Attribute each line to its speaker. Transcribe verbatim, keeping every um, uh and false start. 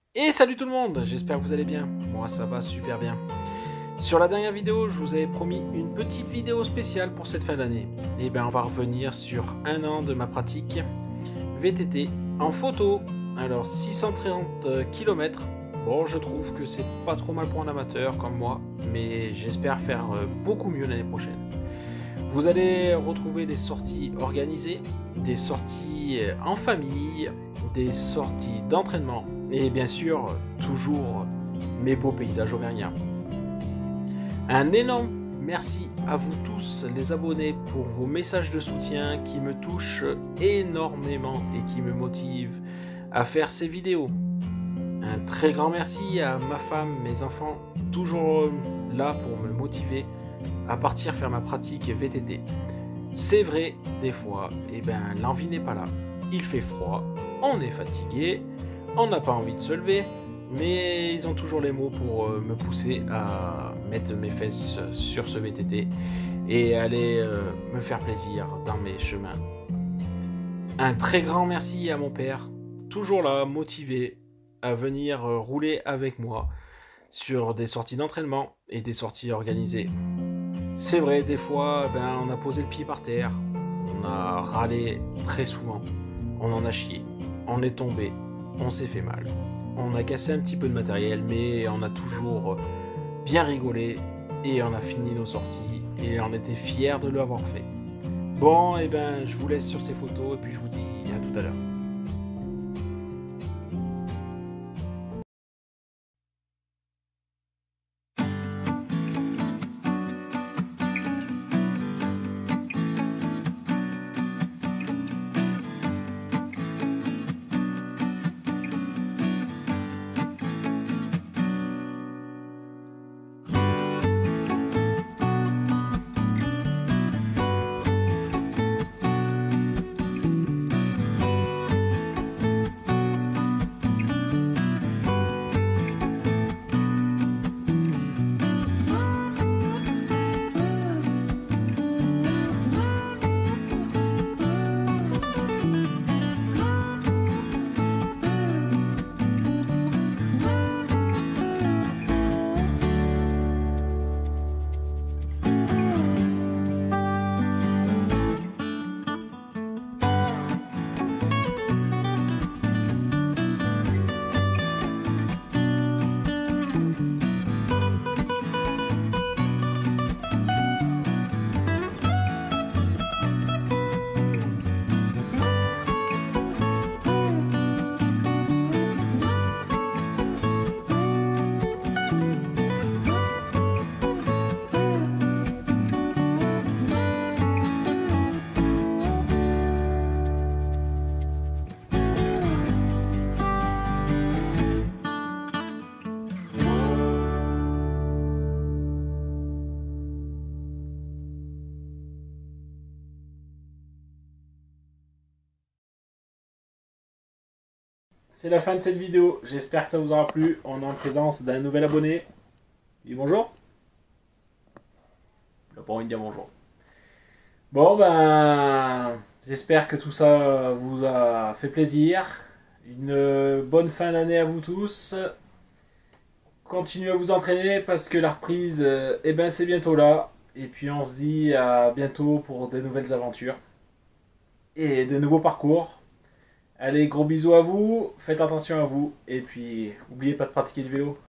Speaker 1: Et salut tout le monde, j'espère que vous allez bien. Moi ça va super bien. Sur la dernière vidéo, je vous avais promis une petite vidéo spéciale pour cette fin d'année. Et bien on va revenir sur un an de ma pratique V T T en photo. Alors six cent trente kilomètres, bon je trouve que c'est pas trop mal pour un amateur comme moi, mais j'espère faire beaucoup mieux l'année prochaine. Vous allez retrouver des sorties organisées, des sorties en famille, des sorties d'entraînement et bien sûr toujours mes beaux paysages auvergnats. Un énorme merci à vous tous les abonnés pour vos messages de soutien qui me touchent énormément et qui me motivent à faire ces vidéos. Un très grand merci à ma femme, mes enfants, toujours là pour me motiver à partir faire ma pratique V T T. C'est vrai, des fois, eh ben, l'envie n'est pas là. Il fait froid, on est fatigué, on n'a pas envie de se lever, mais ils ont toujours les mots pour me pousser à mettre mes fesses sur ce V T T et aller euh, me faire plaisir dans mes chemins. Un très grand merci à mon père, toujours là, motivé à venir rouler avec moi sur des sorties d'entraînement et des sorties organisées. C'est vrai, des fois, ben, on a posé le pied par terre, on a râlé très souvent, on en a chié, on est tombé, on s'est fait mal, on a cassé un petit peu de matériel, mais on a toujours bien rigolé et on a fini nos sorties et on était fiers de l'avoir fait. Bon, et ben, je vous laisse sur ces photos et puis je vous dis à tout à l'heure. C'est la fin de cette vidéo, j'espère que ça vous aura plu. On est en présence d'un nouvel abonné. Dis bonjour. Il n'a pas envie de dire bonjour. Bon ben, j'espère que tout ça vous a fait plaisir. Une bonne fin d'année à vous tous. Continuez à vous entraîner parce que la reprise, eh ben, c'est bientôt là. Et puis on se dit à bientôt pour de nouvelles aventures et de nouveaux parcours. Allez, gros bisous à vous, faites attention à vous, et puis n'oubliez pas de pratiquer le vélo.